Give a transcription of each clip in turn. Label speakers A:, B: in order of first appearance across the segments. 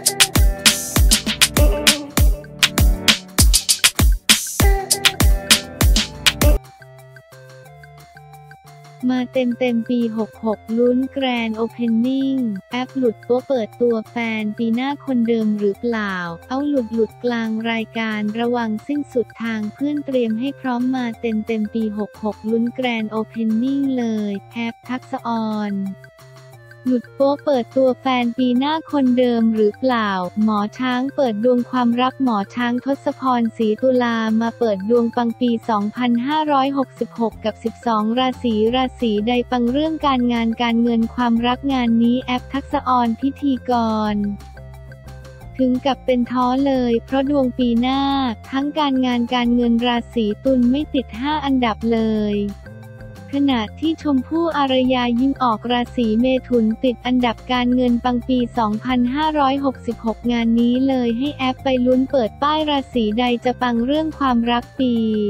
A: มาเต็มปี66ลุ้นแกรนด์โอเพนนิ่งแอปหลุดโป๊ะเปิดตัวแฟนปีหน้าคนเดิมหรือเปล่าเอาหลุดกลางรายการระวังสิ้นสุดทางเพื่อนเตรียมให้พร้อมมาเต็มปี66ลุ้นแกรนด์โอเพนนิ่งเลยแอปทักษะออนหลุดโป๊ะเปิดตัวแฟนปีหน้าคนเดิมหรือเปล่าหมอช้างเปิดดวงความรักหมอช้างทศพรศรีตุลามาเปิดดวงปังปี 2566 กับ 12 ราศีใดปังเรื่องการงานการเงินความรักงานนี้แอปทักษะออนพิธีกรถึงกับเป็นท้อเลยเพราะดวงปีหน้าทั้งการงานการเงินราศีตุลไม่ติด5อันดับเลยขณะที่ชมพู่อารยายิ่งออกราศีเมถุนติดอันดับการเงินปังปี 2566 งานนี้เลยให้แอปไปลุ้นเปิดป้ายราศีใดจะปังเรื่องความรักปี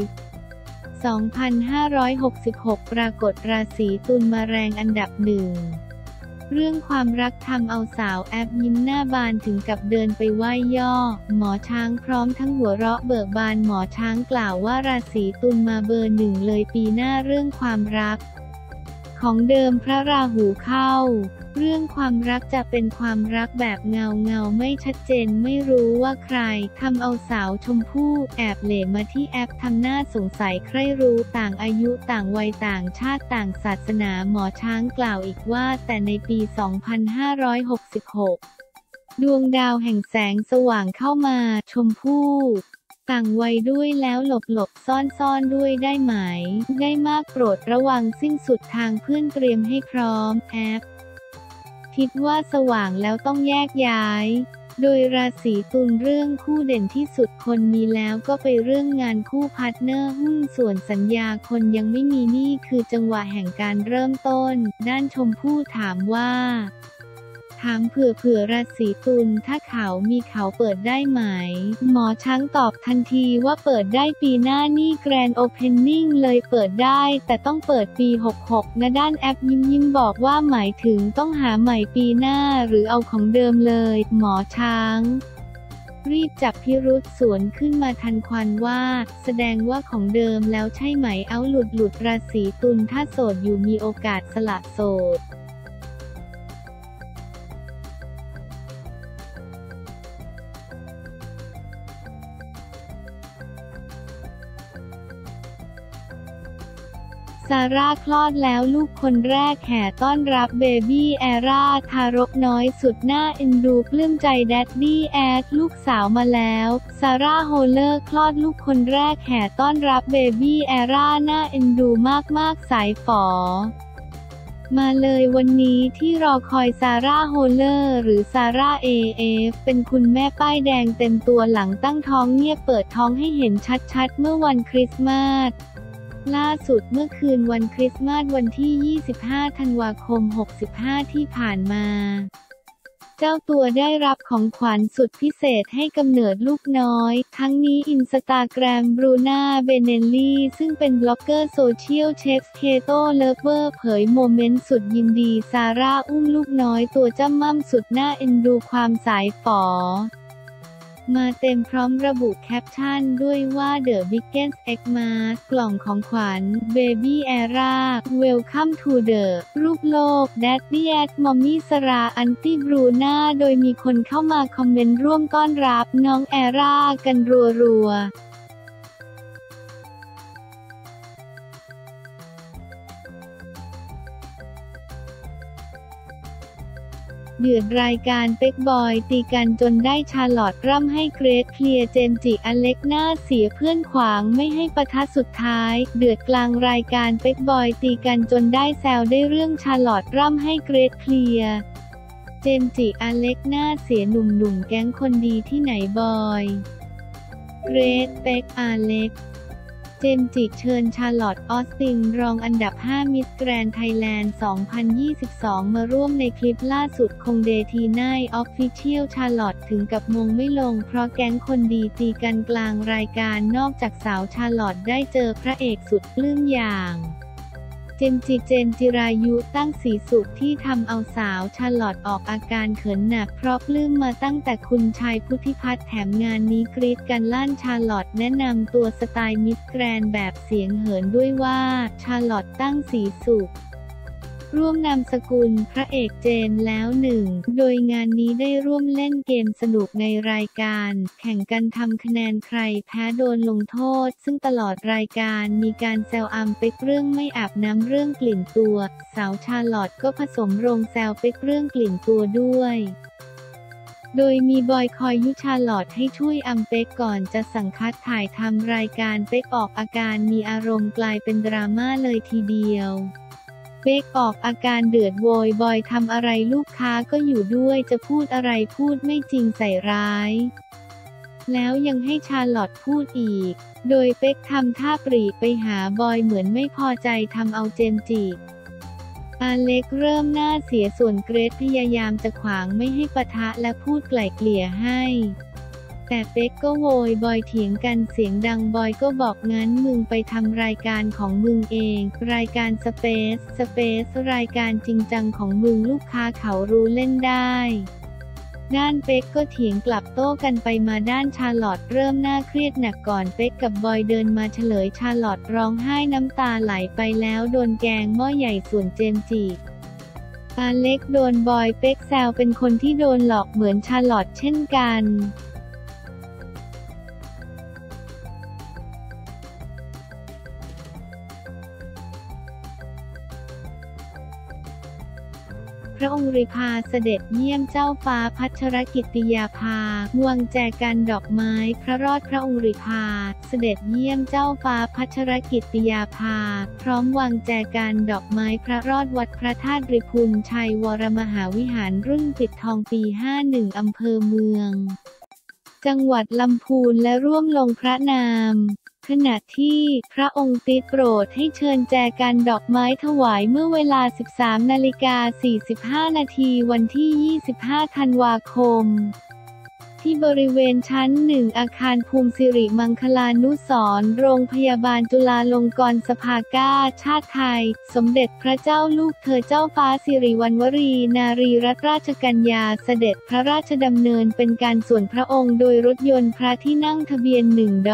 A: 2566 ปรากฏราศีตุลมาแรงอันดับหนึ่งเรื่องความรักทำเอาสาวแอปยิ้มหน้าบานถึงกับเดินไปไหว้ย่อหมอช้างพร้อมทั้งหัวเราะเบิกบานหมอช้างกล่าวว่าราศีตุลมาเบอร์หนึ่งเลยปีหน้าเรื่องความรักของเดิมพระราหูเข้าเรื่องความรักจะเป็นความรักแบบเงาไม่ชัดเจนไม่รู้ว่าใครทำเอาสาวชมพู่แอบเหล่มาที่แอปทำหน้าสงสัยใครรู้ต่างอายุต่างวัยต่างชาติต่างศาสนาหมอช้างกล่าวอีกว่าแต่ในปี 2566 ดวงดาวแห่งแสงสว่างเข้ามาชมพู่ต่างวัยด้วยแล้วหลบซ่อนด้วยได้ไหมได้มากโปรดระวังสิ้นสุดทางเพื่อนเตรียมให้พร้อมแอปคิดว่าสว่างแล้วต้องแยกย้ายโดยราศีตุลเรื่องคู่เด่นที่สุดคนมีแล้วก็ไปเรื่องงานคู่พาร์ทเนอร์หุ้นส่วนสัญญาคนยังไม่มีนี่คือจังหวะแห่งการเริ่มต้นด้านชมพู่ถามว่าเผื่อราศีตุลถ้าเขามีเขาเปิดได้ไหมหมอช้างตอบทันทีว่าเปิดได้ปีหน้านี่แกรนด์โอเพนนิ่งเลยเปิดได้แต่ต้องเปิดปี66นะด้านแอปยิ้มบอกว่าหมายถึงต้องหาใหม่ปีหน้าหรือเอาของเดิมเลยหมอช้างรีบจับพิรุธสวนขึ้นมาทันควันว่าแสดงว่าของเดิมแล้วใช่ไหมเอาหลุดราศีตุลถ้าโสดอยู่มีโอกาสสละโสดซาร่าคลอดแล้วลูกคนแรกแห่ต้อนรับเบบี้แอร่าทารกน้อยสุดน่าเอ็นดูปลื้มใจแดดดี้แอดลูกสาวมาแล้วซาร่าโฮเลอร์คลอดลูกคนแรกแห่ต้อนรับเบบี้แอร่าน่าเอ็นดูมากสายฝอมาเลยวันนี้ที่รอคอยซาร่าโฮเลอร์หรือซาร่าAFเป็นคุณแม่ป้ายแดงเต็มตัวหลังตั้งท้องเงียบเปิดท้องให้เห็นชัดๆเมื่อวันคริสต์มาสล่าสุดเมื่อคืนวันคริสต์มาสวันที่ 25 ธันวาคม 65 ที่ผ่านมาเจ้าตัวได้รับของขวัญสุดพิเศษให้กำเนิดลูกน้อยทั้งนี้อินสตาแกรมบรูน่าเบเนลลี่ซึ่งเป็นบล็อกเกอร์โซเชียลเชฟเคโตเลิฟเวอร์เผยโมเมนต์สุดยินดีซาร่าอุ้มลูกน้อยตัวจ้ำม่ำสุดน่าเอ็นดูความสายฝอมาเต็มพร้อมระบุแคปชั่นด้วยว่า The Biggest Xmas กล่องของขวัญ Baby Era Welcome to the รูปโลก Daddy at Mommy สราอันตี้บรูน่าโดยมีคนเข้ามาคอมเมนต์ร่วมต้อนรับน้องแอร่ากันรัวเดือดรายการเป็กบอยตีกันจนได้ชาร์ลอตร่ำให้เกรทเคลียร์เจมส์จิอเล็กน่าเสียเพื่อนขวางไม่ให้ปะทะสุดท้ายเดือดกลางรายการเป็กบอยตีกันจนได้แซวได้เรื่องชาร์ลอตร่ำให้เกรทเคลียร์เจมส์จิอเล็กน่าเสียหนุ่มแก๊งคนดีที่ไหนบอยเกรทเป็กอเล็กเจมส์จิเชิญชาร์ลอตออสตินรองอันดับ 5 มิสแกรนด์ไทยแลนด์ 2022 มาร่วมในคลิปล่าสุดคงเดทีไนท์ออฟฟิเชียลชาร์ลอตถึงกับมงไม่ลงเพราะแก๊งคนดีตีกันกลางรายการนอกจากสาวชาร์ลอตได้เจอพระเอกสุดปลื้มอย่างเจมส์จิรายุตั้งศรีสุขที่ทำเอาสาวชาร์ลอตออกอาการเขินหนักเพราะปลื้มมาตั้งแต่คุณชายพุทธิพัฒน์แถมงานนี้กรี๊ดกันลั่นชาร์ลอตแนะนำตัวสไตล์มิสแกรนด์แบบเสียงเหินด้วยว่าชาร์ลอตตั้งศรีสุขร่วมนามสกุลพระเอกเจมส์แล้วหนึ่งโดยงานนี้ได้ร่วมเล่นเกมสนุกในรายการแข่งกันทำคะแนนใครแพ้โดนลงโทษซึ่งตลอดรายการมีการแซวเป็กเรื่องไม่อาบน้ำเรื่องกลิ่นตัวสาวชาร์ลอตก็ผสมโรงแซวเป็กเรื่องกลิ่นตัวด้วยโดยมีบอยคอยยุชาร์ลอตให้ช่วยเป็กก่อนจะสั่งคัดถ่ายทำรายการเป็กออกอาการมีอารมณ์กลายเป็นดราม่าเลยทีเดียวเป็กออกอาการเดือดโวยบอยทำอะไรลูกค้าก็อยู่ด้วยจะพูดอะไรพูดไม่จริงใส่ร้ายแล้วยังให้ชาร์ลอตพูดอีกโดยเป็กทำท่าปรีไปหาบอยเหมือนไม่พอใจทำเอาเจมส์จิอเล็กเริ่มหน้าเสียส่วนเกรทพยายามจะขวางไม่ให้ปะทะและพูดไกล่เกลี่ยให้แต่เป็กก็โวยบอยเถียงกันเสียงดังบอยก็บอกงั้นมึงไปทำรายการของมึงเองรายการสเปซรายการจริงจังของมึงลูกค้าเขารู้เล่นได้ด้านเป็กก็เถียงกลับโต้กันไปมาด้านชาร์ลอตเริ่มน่าเครียดหนักก่อนเป็กกับบอยเดินมาเฉลยชาร์ลอตร้องไห้น้ำตาไหลไปแล้วโดนแกงหม้อใหญ่ส่วนเจมส์จิอเล็กโดนบอยเป็กแซวเป็นคนที่โดนหลอกเหมือนชาร์ลอตเช่นกันพระองค์ริพาเสด็จเยี่ยมเจ้าฟ้าพัชรกิติยาภาวางแจกันดอกไม้พระรอดพระองค์ริพาเสด็จเยี่ยมเจ้าฟ้าพัชรกิติยาภาพร้อมวางแจกันดอกไม้พระรอดวัดพระธาตุริพุนชัยวรมหาวิหารรุ่นปิดทองปี 51 อำเภอเมืองจังหวัดลำพูนและร่วมลงพระนามขณะที่พระองค์ติดโปรดให้เชิญแจกันดอกไม้ถวายเมื่อเวลา 13:45 นาทีวันที่ 25 ธันวาคมที่บริเวณชั้น 1 อาคารภูมิสิริมังคลานุสรณ์โรงพยาบาลจุฬาลงกรณ์สภากาชาติไทยสมเด็จพระเจ้าลูกเธอเจ้าฟ้าสิริวัณวรีนารีรัตนราชกัญญาเสด็จพระราชดำเนินเป็นการส่วนพระองค์โดยรถยนต์พระที่นั่งทะเบียน1 ด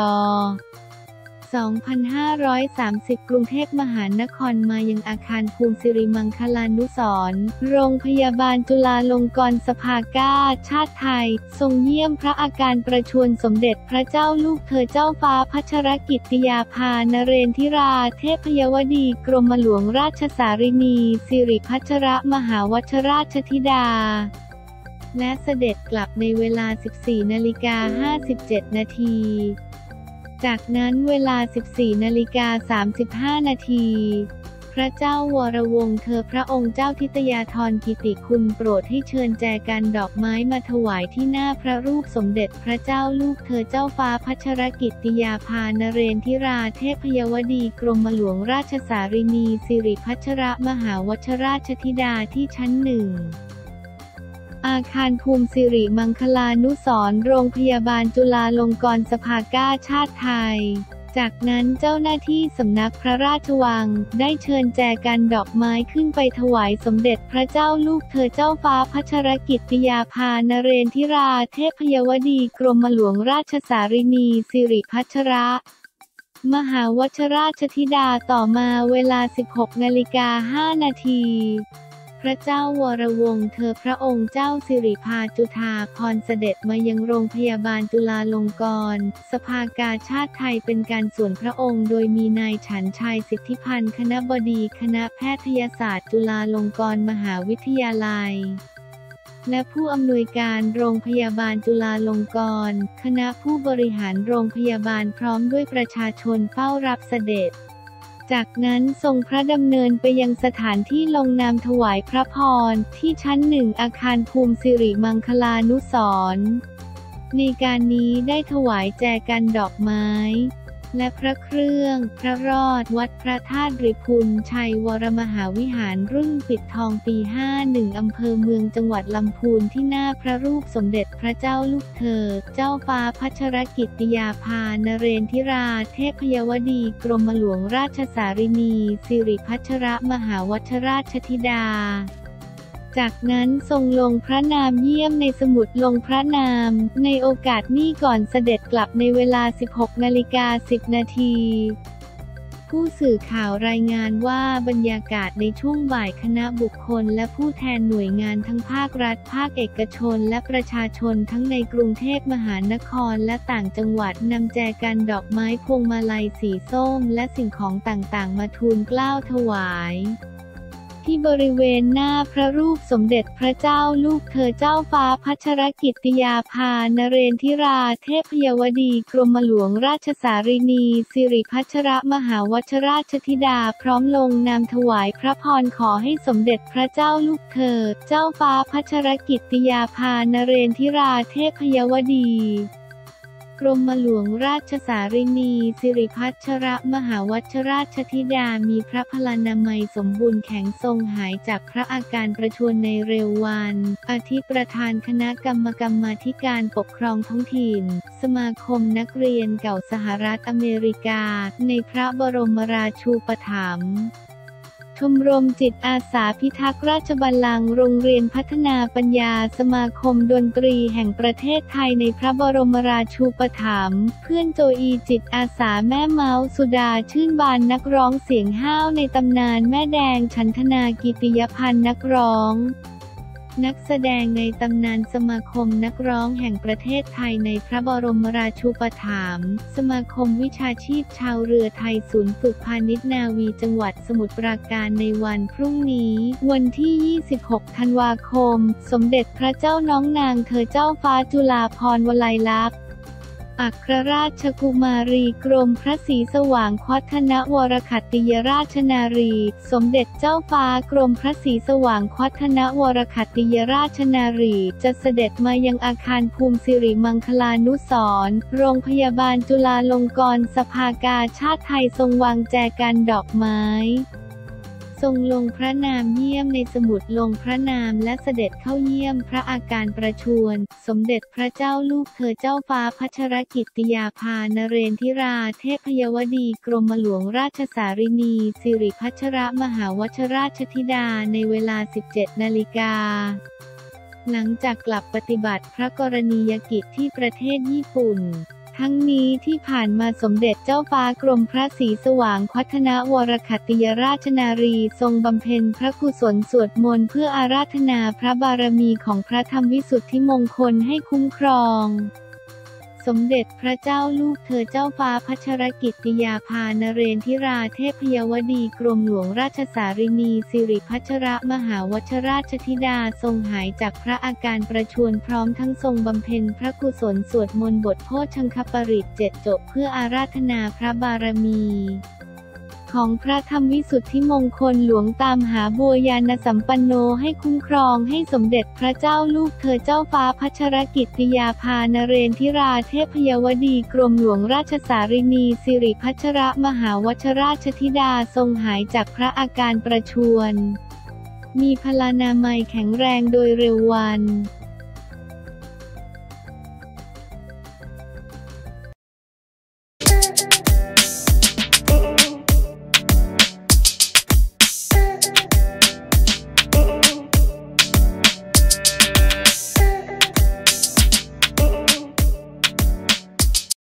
A: 2530 กรุงเทพมหานครมายังอาคารภูมิสิริมังคลานุสรณ์โรงพยาบาลจุฬาลงกรณ์สภากาชาติไทยทรงเยี่ยมพระอาการประชวรสมเด็จพระเจ้าลูกเธอเจ้าฟ้าพัชรกิติยาภานเรนทิราเทพยวดีกรมหลวงราชสารินีสิริพัชรมหาวชราชธิดาและเสด็จกลับในเวลา 14:57 นาทีจากนั้นเวลา 14:35 นาทีพระเจ้าวรวงศ์เธอพระองค์เจ้าทิตยาธรกิติคุณโปรดให้เชิญแจกันดอกไม้มาถวายที่หน้าพระรูปสมเด็จพระเจ้าลูกเธอเจ้าฟ้าพัชรกิติยาภานเรนทิราเทพยวดีกรมหลวงราชสารินีสิริพัชรมหาวชราชธิดาที่ชั้น 1อาคารภูมิสิริมังคลานุสรณ์โรงพยาบาลจุฬาลงกรณ์สภากาชาติไทยจากนั้นเจ้าหน้าที่สำนักพระราชวังได้เชิญแจกันดอกไม้ขึ้นไปถวายสมเด็จพระเจ้าลูกเธอเจ้าฟ้าพัชรกิติยาภานเรนทิราเทพยวดีกรมหลวงราชสารินีสิริพัชรมหาวชราชธิดาต่อมาเวลา 16:05 นาทีพระเจ้าวรวงศ์เธอพระองค์เจ้าสิริภาจุฑาภรณ์เสด็จมายังโรงพยาบาลจุฬาลงกรณ์สภากาชาติไทยเป็นการส่วนพระองค์โดยมีนายฉันชัยสิทธิพันธ์คณบดีคณะแพทยศาสตร์จุฬาลงกรณ์มหาวิทยาลัยและผู้อำนวยการโรงพยาบาลจุฬาลงกรณ์คณะผู้บริหารโรงพยาบาลพร้อมด้วยประชาชนเฝ้ารับเสด็จจากนั้นทรงพระดำเนินไปยังสถานที่ลงนามถวายพระพรที่ชั้น 1อาคารภูมิสิริมังคลานุสรณ์ในการนี้ได้ถวายแจกันดอกไม้และพระเครื่องพระรอดวัดพระธาตุริพุนชัยวรมหาวิหารรุ่นปิดทองปี 51 อำเภอเมืองจังหวัดลำพูนที่หน้าพระรูปสมเด็จพระเจ้าลูกเธอเจ้าฟ้าพัชรกิติยาภานเรนทิราเทพยวดีกรมหลวงราชสารินีสิริพัชรมหาวชราชธิดาจากนั้นทรงลงพระนามเยี่ยมในสมุดลงพระนามในโอกาสนี้ก่อนเสด็จกลับในเวลา 16:10 นาที ผู้สื่อข่าวรายงานว่าบรรยากาศในช่วงบ่ายคณะบุคคลและผู้แทนหน่วยงานทั้งภาครัฐภาคเอกชนและประชาชนทั้งในกรุงเทพมหานครและต่างจังหวัดนำแจกันดอกไม้พวงมาลัยสีส้มและสิ่งของต่างๆมาทูลเกล้าถวายที่บริเวณหน้าพระรูปสมเด็จพระเจ้าลูกเธอเจ้าฟ้าพัชรกิติยาภานเรนทิราเทพยวดีกรมหลวงราชสารินีสิริพัชรมหาวชราชธิดาพร้อมลงนามถวายพระพรขอให้สมเด็จพระเจ้าลูกเธอเจ้าฟ้าพัชรกิติยาภานเรนทิราเทพยวดีกรมหลวงราชสารินีสิริพัชรมหาวชราชธิดามีพระพลานามัยสมบูรณ์แข็งทรงหายจากพระอาการประชวรในเร็ววันอธิประธานคณะกรรมาธิการปกครองท้องถิ่นสมาคมนักเรียนเก่าสหรัฐอเมริกาในพระบรมราชูปถัมภ์ชมรมจิตอาสาพิทักษ์ราชบัลลังก์โรงเรียนพัฒนาปัญญาสมาคมดนตรีแห่งประเทศไทยในพระบรมราชูปถัมภ์เพื่อนโจอีจิตอาสาแม่เมาส์สุดาชื่นบานนักร้องเสียงห้าวในตำนานแม่แดงฉันทนากิติยพันธ์นักร้องนักแสดงในตำนานสมาคมนักร้องแห่งประเทศไทยในพระบรมราชูปถัมภ์สมาคมวิชาชีพชาวเรือไทยศูนย์ฝึกพาณิชย์นาวีจังหวัดสมุทรปราการในวันพรุ่งนี้วันที่ 26 ธันวาคมสมเด็จพระเจ้าน้องนางเธอเจ้าฟ้าจุฬาภรณ์วลัยลักษณ์อัครราชกุมารีกรมพระศรีสว่างควัฒนวรขัตติยราชนารีสมเด็จเจ้าฟ้ากรมพระศรีสว่างควัฒนวรขัตติยราชนารีจะเสด็จมายังอาคารภูมิสิริมังคลานุสรณ์โรงพยาบาลจุฬาลงกรณ์สภากาชาติไทยทรงวางแจกันดอกไม้ทรงลงพระนามเยี่ยมในสมุดลงพระนามและเสด็จเข้าเยี่ยมพระอาการประชวรสมเด็จพระเจ้าลูกเธอเจ้าฟ้าพัชรกิติยาภานเรนทิราเทพยวดีกรมหลวงราชสารินีสิริพัชรมหาวชราชธิดาในเวลา 17 นาฬิกาหลังจากกลับปฏิบัติพระกรณียกิจที่ประเทศญี่ปุ่นทั้งนี้ที่ผ่านมาสมเด็จเจ้าฟ้ากรมพระศรีสว่างควัฒนวรขัตติยราชนารีทรงบำเพ็ญพระกุศลสวดมนต์เพื่ออาราธนาพระบารมีของพระธรรมวิสุทธิมงคลให้คุ้มครองสมเด็จพระเจ้าลูกเธอเจ้าฟ้าพัชรกิติยาภานเรนทิราเทพยวดีกรมหลวงราชสารินีสิริพัชรมหาวชราชธิดาทรงหายจากพระอาการประชวรพร้อมทั้งทรงบำเพ็ญพระกุศลสวดมนต์บทโพชังคปริต7 จบเพื่ออาราธนาพระบารมีของพระธรรมวิสุทธิมงคลหลวงตามหาบัวญาณสัมปันโนให้คุ้มครองให้สมเด็จพระเจ้าลูกเธอเจ้าฟ้าพัชรกิติยาภานเรนทิราเทพยวดีกรมหลวงราชสารินีสิริพัชรมหาวชราชธิดาทรงหายจากพระอาการประชวรมีพลานามัยแข็งแรงโดยเร็ววัน